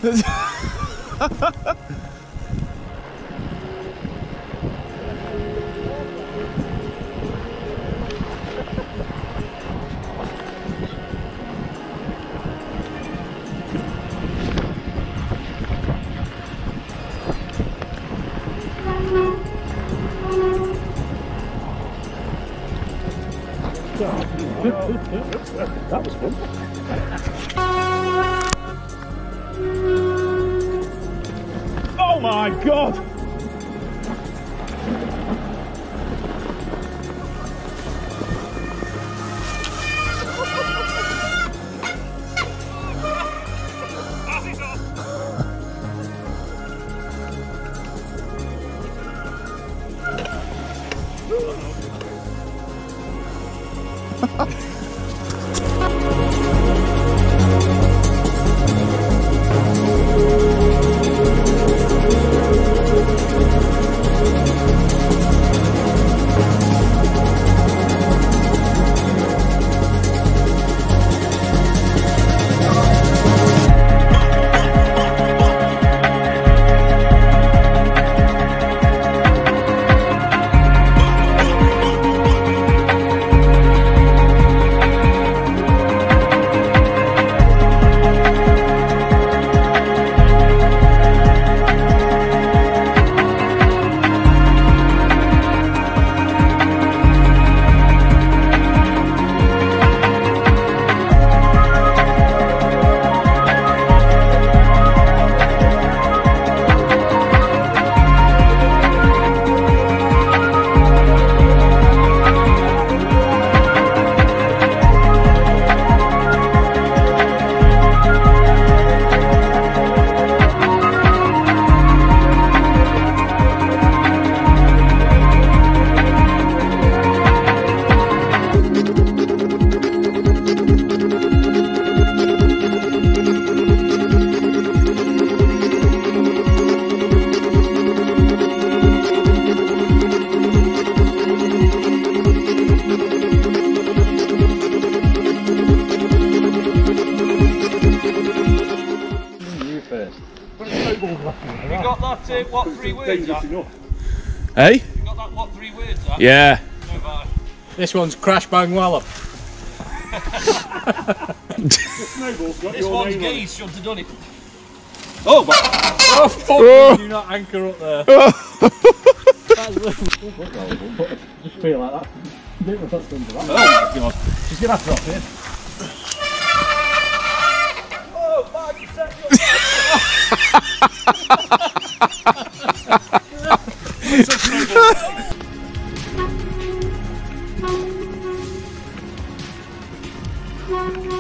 That was fun. Oh my God! Have you got that, what 3 words at? Hey? You got that, what 3 words at? Yeah. No, this one's crash bang wallop. This one's geese, shouldn't have done it. Oh, but oh fuck! Do not anchor up there. Just feel like that. Oh my God! She's gonna have to drop it. oh, man, you set me up.